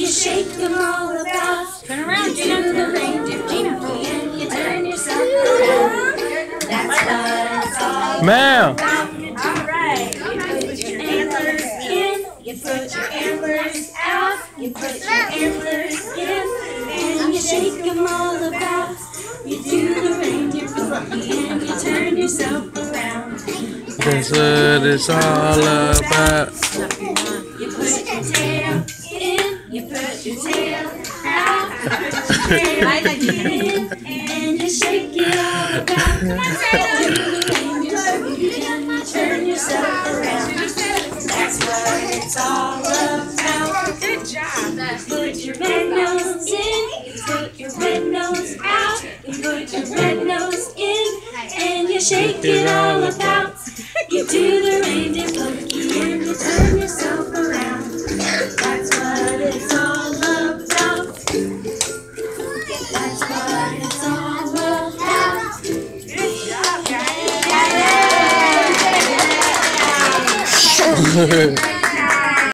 you shake them all about. Turn around, You do the reindeer funky and you turn yourself around. That's what it's all Ma'am. about. Alright, you put your antlers in, you put your antlers out, you put your antlers in, and you shake them all about. You do the reindeer funky and you turn yourself around. That's what it's all about. You put your tail in, you put your tail out, you put your tail in, and you shake it all about. You turn yourself around. That's what it's all about. Good job. Put your red nose in, you put your red nose out, you put your red nose in, and you shake it all about. You do the reindeer funky and you turn yourself around. That's what it's all about. That's what it's all about. Good job, guys. Good.